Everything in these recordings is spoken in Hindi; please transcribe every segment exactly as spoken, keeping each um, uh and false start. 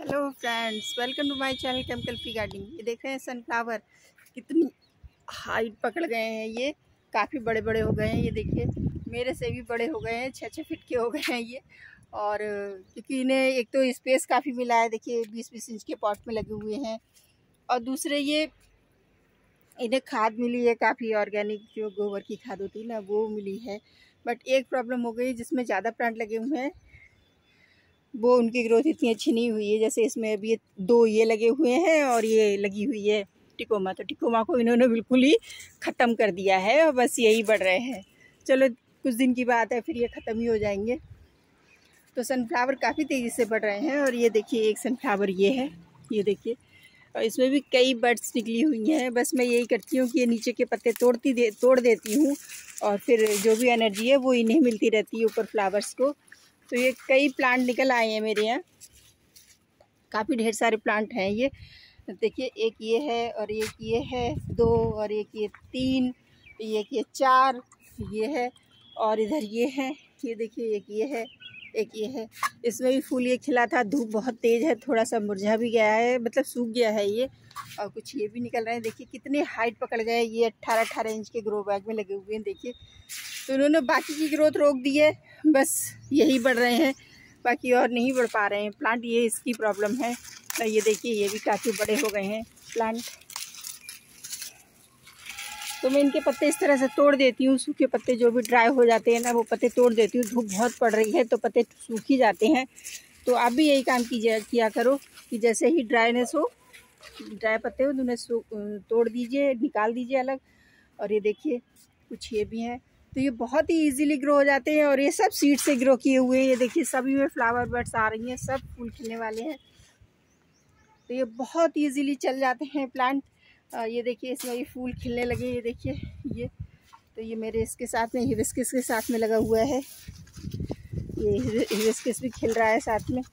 Hello friends, welcome to my channel chemical free gardening. ये देख रहे हैं सनफ्लावर कितनी हाइट पकड़ गए हैं। ये काफ़ी बड़े बड़े हो गए हैं। ये देखिए मेरे से भी बड़े हो गए हैं, छः छः फीट के हो गए हैं ये। और क्योंकि इन्हें एक तो स्पेस काफ़ी मिला है, देखिए बीस बीस इंच के पॉट में लगे हुए हैं। और दूसरे ये इन्हें खाद मिली है, काफ़ी ऑर्गेनिक जो गोबर की खाद होती है ना वो मिली है। बट एक प्रॉब्लम हो गई, जिसमें ज़्यादा प्लांट लगे हुए हैं वो उनकी ग्रोथ इतनी अच्छी नहीं हुई है। जैसे इसमें अभी ये दो ये लगे हुए हैं और ये लगी हुई है टिकोमा, तो टिकोमा को इन्होंने बिल्कुल ही ख़त्म कर दिया है और बस यही बढ़ रहे हैं। चलो कुछ दिन की बात है, फिर ये ख़त्म ही हो जाएंगे। तो सनफ्लावर काफ़ी तेज़ी से बढ़ रहे हैं। और ये देखिए एक सनफ्लावर ये है, ये देखिए, और इसमें भी कई बड्स निकली हुई हैं। बस मैं यही करती हूँ कि ये नीचे के पत्ते तोड़ती दे तोड़ देती हूँ और फिर जो भी एनर्जी है वो इन्हें मिलती रहती है ऊपर फ्लावर्स को। तो ये कई प्लांट निकल आए हैं मेरे यहाँ, काफ़ी ढेर सारे प्लांट हैं। ये देखिए एक ये है और एक ये है दो, और एक ये तीन, एक ये चार ये है, और इधर ये है, ये देखिए एक ये है, एक ये है। इसमें भी फूल ये खिला था। धूप बहुत तेज़ है, थोड़ा सा मुरझा भी गया है, मतलब सूख गया है ये। और कुछ ये भी निकल रहे हैं। देखिए कितने हाइट पकड़ गए। ये अट्ठारह अट्ठारह इंच के ग्रो बैग में लगे हुए हैं। देखिए तो इन्होंने बाकी की ग्रोथ रोक दी है, बस यही बढ़ रहे हैं, बाकी और नहीं बढ़ पा रहे हैं प्लांट। ये इसकी प्रॉब्लम है। तो ये देखिए ये भी काफ़ी बड़े हो गए हैं प्लांट। तो मैं इनके पत्ते इस तरह से तोड़ देती हूँ। सूखे पत्ते जो भी ड्राई हो जाते हैं ना वो पत्ते तोड़ देती हूँ। धूप बहुत पड़ रही है तो पत्ते सूख ही जाते हैं। तो आप भी यही काम कीजिए किया करो कि जैसे ही ड्राइनेस हो, ड्राई पत्ते हो तो उन्हें तोड़ दीजिए, निकाल दीजिए अलग। और ये देखिए कुछ ये भी हैं। तो ये बहुत ही इजीली ग्रो हो जाते हैं। और ये सब सीड से ग्रो किए हुए हैं। ये देखिए सभी में फ्लावर बर्ड्स आ रही हैं, सब फूल खिलने वाले हैं। तो ये बहुत इजीली चल जाते हैं प्लांट। ये देखिए इसमें ये फूल खिलने लगे। ये देखिए ये, तो ये मेरे इसके साथ में हिबिस्कस के साथ में लगा हुआ है। ये हिबिस्कस भी खिल रहा है साथ में।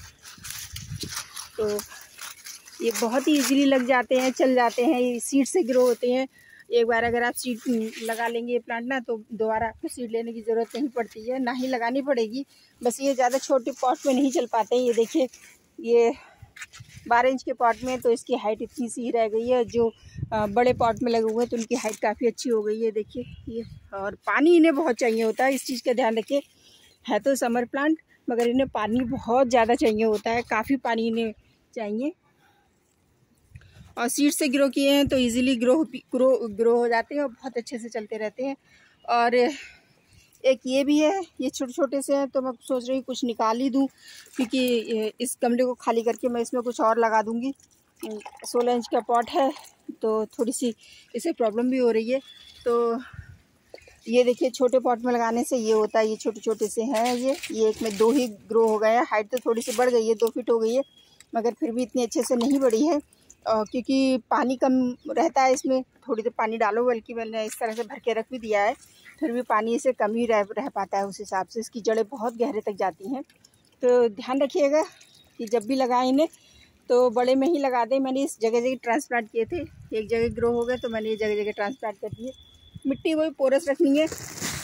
तो ये बहुत ही इजीली लग जाते हैं, चल जाते हैं। ये सीड से ग्रो होते हैं। एक बार अगर आप सीड लगा लेंगे ये प्लांट ना, तो दोबारा आपको सीड लेने की ज़रूरत नहीं पड़ती है, ना ही लगानी पड़ेगी। बस ये ज़्यादा छोटे पॉट में नहीं चल पाते हैं। ये देखिए ये बारह इंच के पॉट में, तो इसकी हाइट इतनी सी ही रह गई है। जो बड़े पॉट में लगे हुए हैं तो उनकी हाइट काफ़ी अच्छी हो गई है। देखिए ये, और पानी इन्हें बहुत चाहिए होता है, इस चीज़ का ध्यान रखिए। है तो समर प्लांट मगर इन्हें पानी बहुत ज़्यादा चाहिए होता है, काफ़ी पानी इन्हें चाहिए। और सीड से ग्रो किए हैं तो इजीली ग्रो ग्रो ग्रो हो जाते हैं और बहुत अच्छे से चलते रहते हैं। और एक ये भी है, ये छोटे छोटे से हैं, तो मैं सोच रही हूँ कुछ निकाल ही दूँ, क्योंकि इस गमले को खाली करके मैं इसमें कुछ और लगा दूँगी। सोलह इंच का पॉट है तो थोड़ी सी इसे प्रॉब्लम भी हो रही है। तो ये देखिए छोटे पॉट में लगाने से ये होता है, ये छोटे छोटे से हैं। ये ये एक में दो ही ग्रो हो गए हैं। हाइट तो थोड़ी सी बढ़ गई है, दो फीट हो गई है, मगर फिर भी इतनी अच्छे से नहीं बढ़ी है। क्योंकि पानी कम रहता है इसमें, थोड़ी देर पानी डालो, बल्कि मैंने इस तरह से भर के रख भी दिया है, फिर भी पानी इसे कम ही रह रह पाता है। उस हिसाब से इसकी जड़ें बहुत गहरे तक जाती हैं। तो ध्यान रखिएगा कि जब भी लगाएं इन्हें तो बड़े में ही लगा दें। मैंने इस जगह जगह ट्रांसप्लांट किए थे, एक जगह ग्रो हो गए तो मैंने ये जगह जगह ट्रांसप्लांट कर दिए। मिट्टी वही पोरस रखनी है।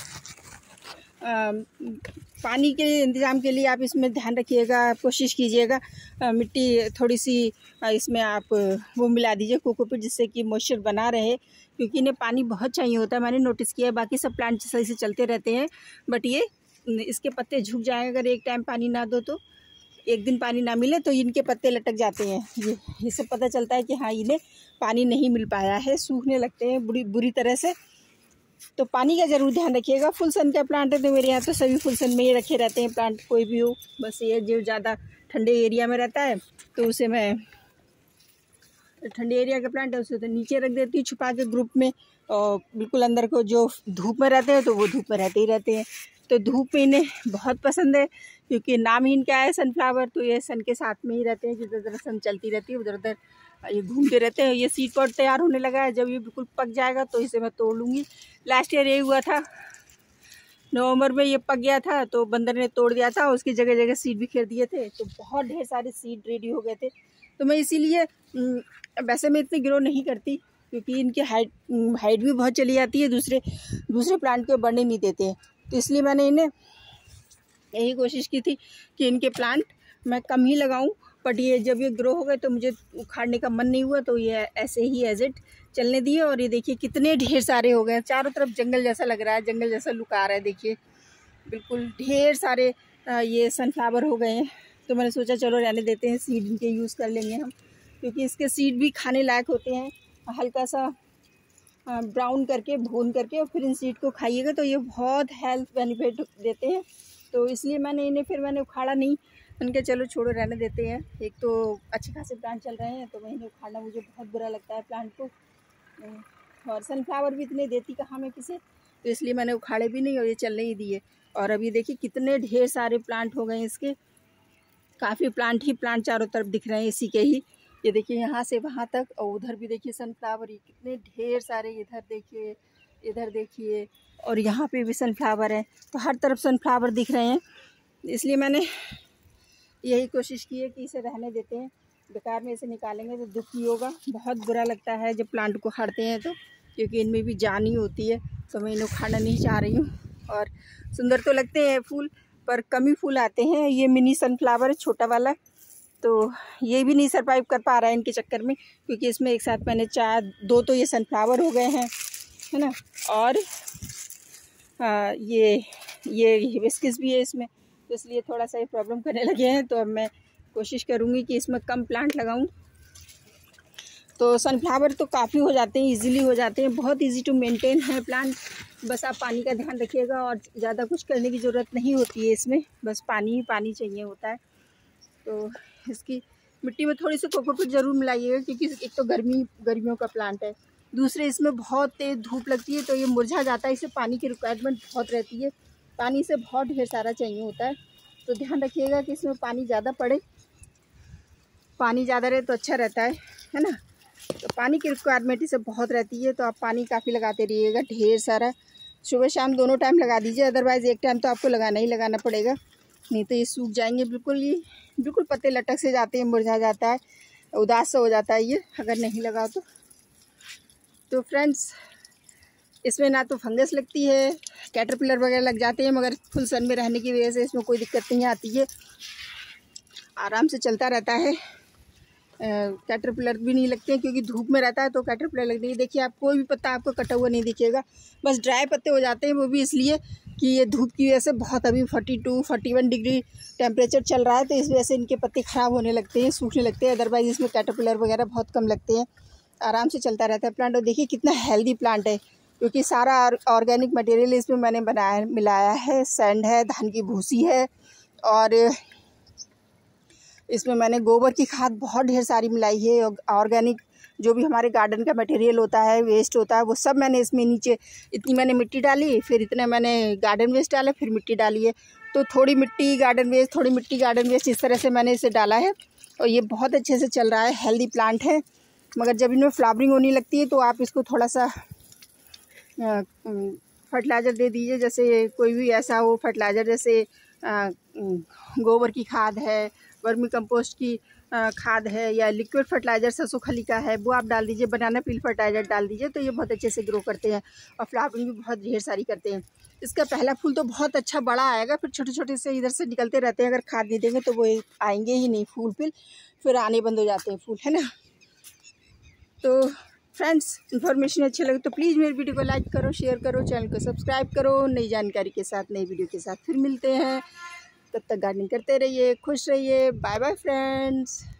आ, पानी के इंतज़ाम के लिए आप इसमें ध्यान रखिएगा, कोशिश कीजिएगा मिट्टी थोड़ी सी इसमें आप वो मिला दीजिए कोकोपीट, जिससे कि मॉइस्चर बना रहे, क्योंकि इन्हें पानी बहुत चाहिए होता है। मैंने नोटिस किया है, बाकी सब प्लांट सही से चलते रहते हैं, बट ये इसके पत्ते झुक जाएँ अगर एक टाइम पानी ना दो तो। एक दिन पानी ना मिले तो इनके पत्ते लटक जाते हैं। ये इससे पता चलता है कि हाँ इन्हें पानी नहीं मिल पाया है, सूखने लगते हैं बुरी बुरी तरह से। तो पानी का ज़रूर ध्यान रखिएगा। फुल सन का प्लांट है तो मेरे यहाँ तो सभी फुल सन में ही रखे रहते हैं प्लांट, कोई भी हो। बस ये जो ज़्यादा ठंडे एरिया में रहता है तो उसे मैं, ठंडे एरिया का प्लांट है उसे तो नीचे रख देती हूँ छुपा के ग्रुप में। और बिल्कुल अंदर को जो धूप में रहते हैं तो वो धूप में रहते ही रहते हैं। तो धूप में इन्हें बहुत पसंद है, क्योंकि नाम ही इनका है सनफ्लावर। तो ये सन के साथ में ही रहते हैं, जिधर उधर सन चलती रहती है, उधर उधर ये घूमते रहते हैं। ये सीड पॉट तैयार होने लगा है, जब ये बिल्कुल पक जाएगा तो इसे मैं तोड़ लूँगी। लास्ट ईयर यही हुआ था, नवंबर में ये पक गया था तो बंदर ने तोड़ दिया था, उसकी जगह जगह सीड बिखेर दिए थे, तो बहुत ढेर सारे सीड रेडी हो गए थे। तो मैं इसीलिए, वैसे मैं इतनी ग्रो नहीं करती क्योंकि इनकी हाइट हाइट भी बहुत चली जाती है, दूसरे दूसरे प्लांट को बढ़ने नहीं देते हैं। तो इसलिए मैंने इन्हें यही कोशिश की थी कि इनके प्लांट मैं कम ही लगाऊं, बट ये जब ये ग्रो हो गए तो मुझे उखाड़ने का मन नहीं हुआ, तो ये ऐसे ही एज इट चलने दिए। और ये देखिए कितने ढेर सारे हो गए, चारों तरफ जंगल जैसा लग रहा है, जंगल जैसा लुक आ रहा है। देखिए बिल्कुल ढेर सारे ये सनफ्लावर हो गए हैं। तो मैंने सोचा चलो रहने देते हैं, सीड इनके यूज़ कर लेंगे हम, क्योंकि इसके सीड भी खाने लायक होते हैं। हल्का सा ब्राउन करके भून करके और फिर इन सीड को खाइएगा तो ये बहुत हेल्थ बेनिफिट देते हैं। तो इसलिए मैंने इन्हें फिर मैंने उखाड़ा नहीं, मैंने कहा चलो छोड़ो रहने देते हैं। एक तो अच्छे खासे प्लांट चल रहे हैं तो मैं इन्हें उखाड़ना मुझे बहुत बुरा लगता है प्लांट को, और सनफ्लावर भी इतने देती कहाँ मैं किसे, तो इसलिए मैंने उखाड़े भी नहीं और ये चलने ही दिए। और अभी देखिए कितने ढेर सारे प्लांट हो गए इसके, काफ़ी प्लांट ही प्लांट चारों तरफ दिख रहे हैं इसी के ही। ये देखिए यहाँ से वहाँ तक, और उधर भी देखिए सनफ्लावर ही कितने ढेर सारे, इधर देखिए, इधर देखिए, और यहाँ पे भी सनफ्लावर है। तो हर तरफ सनफ्लावर दिख रहे हैं, इसलिए मैंने यही कोशिश की है कि इसे रहने देते हैं। बेकार में इसे निकालेंगे तो दुख ही होगा, बहुत बुरा लगता है जब प्लांट को उखाड़ते हैं तो, क्योंकि इनमें भी जान ही होती है। तो मैं इन्हें उखाड़ना नहीं चाह रही हूँ। और सुंदर तो लगते हैं फूल, पर कम ही फूल आते हैं। ये मिनी सनफ्लावर है छोटा वाला, तो ये भी नहीं सरवाइव कर पा रहा है इनके चक्कर में, क्योंकि इसमें एक साथ मैंने चार दो तो ये सनफ्लावर हो गए हैं, है ना, और आ, ये ये हिबिस्कस भी है इसमें, तो इसलिए थोड़ा सा ये प्रॉब्लम करने लगे हैं। तो अब मैं कोशिश करूँगी कि इसमें कम प्लांट लगाऊं। तो सनफ्लावर तो काफ़ी हो जाते हैं, इजीली हो जाते हैं, बहुत इजी टू मेंटेन है प्लांट। बस आप पानी का ध्यान रखिएगा और ज़्यादा कुछ करने की ज़रूरत नहीं होती है इसमें, बस पानी ही पानी चाहिए होता है। तो इसकी मिट्टी में थोड़ी सी कोकोपीट ज़रूर मिलाइएगा, क्योंकि एक तो गर्मी गर्मियों का प्लांट है, दूसरे इसमें बहुत तेज़ धूप लगती है तो ये मुरझा जाता है। इसे पानी की रिक्वायरमेंट बहुत रहती है, पानी से बहुत ढेर सारा चाहिए होता है। तो ध्यान रखिएगा कि इसमें पानी ज़्यादा पड़े, पानी ज़्यादा रहे तो अच्छा रहता है, है ना। तो पानी की रिक्वायरमेंट इसे बहुत रहती है, तो आप पानी काफ़ी लगाते रहिएगा, ढेर सारा, सुबह शाम दोनों टाइम लगा दीजिए। अदरवाइज़ एक टाइम तो आपको लगाना ही लगाना पड़ेगा, नहीं तो ये सूख जाएंगे बिल्कुल। ये बिल्कुल पत्ते लटक से जाते हैं, मुरझा जाता है, उदास सा हो जाता है ये अगर नहीं लगाओ तो। तो फ्रेंड्स, इसमें ना तो फंगस लगती है, कैटरपिलर वगैरह लग जाते हैं, मगर फुल सन में रहने की वजह से इसमें कोई दिक्कत नहीं आती है, आराम से चलता रहता है। कैटरपिलर भी नहीं लगते हैं, क्योंकि धूप में रहता है तो कैटरपिलर लगती है। देखिए आप कोई भी पत्ता आपको कटा हुआ नहीं दिखेगा, बस ड्राई पत्ते हो जाते हैं, वो भी इसलिए कि ये धूप की वजह से बहुत अभी forty two forty one degree temperature चल रहा है, तो इस वजह से इनके पत्ते ख़राब होने लगते हैं, सूखने लगते हैं। अदरवाइज़ इसमें कैटरपिलर वगैरह बहुत कम लगते हैं, आराम से चलता रहता है प्लांट। और देखिए कितना हेल्दी प्लांट है, क्योंकि सारा ऑर्गेनिक मटेरियल इसमें मैंने बनाया मिलाया है। सैंड है, धान की भूसी है, और इसमें मैंने गोबर की खाद बहुत ढेर सारी मिलाई है। ऑर्गेनिक जो भी हमारे गार्डन का मटेरियल होता है, वेस्ट होता है, वो सब मैंने इसमें नीचे, इतनी मैंने मिट्टी डाली, फिर इतना मैंने गार्डन वेस्ट डाला, फिर मिट्टी डाली है। तो थोड़ी मिट्टी गार्डन वेस्ट, थोड़ी मिट्टी गार्डन वेस्ट, इस तरह से मैंने इसे डाला है, और ये बहुत अच्छे से चल रहा है, हेल्दी प्लांट है। मगर जब इनमें फ्लावरिंग होने लगती है तो आप इसको थोड़ा सा फर्टिलाइज़र दे दीजिए, जैसे कोई भी ऐसा हो फर्टिलाइज़र, जैसे गोबर की खाद है, वर्मी कंपोस्ट की खाद है, या लिक्विड फर्टिलाइज़र सरसों खली का है, वो आप डाल दीजिए। बनाना पील फर्टिलाइज़र डाल दीजिए, तो ये बहुत अच्छे से ग्रो करते हैं और फ्लावरिंग भी बहुत ढेर सारी करते हैं। इसका पहला फूल तो बहुत अच्छा बड़ा आएगा, फिर छोटे छोटे से इधर से निकलते रहते हैं। अगर खाद नहीं देंगे तो वो आएंगे ही नहीं फूल, फिर फिर आने बंद हो जाते हैं फूल, है ना। तो फ्रेंड्स, इन्फॉर्मेशन अच्छी लगे तो प्लीज़ मेरी वीडियो को लाइक करो, शेयर करो, चैनल को सब्सक्राइब करो। नई जानकारी के साथ, नई वीडियो के साथ फिर मिलते हैं। तब तक गार्डनिंग करते रहिए, खुश रहिए। Bye bye friends.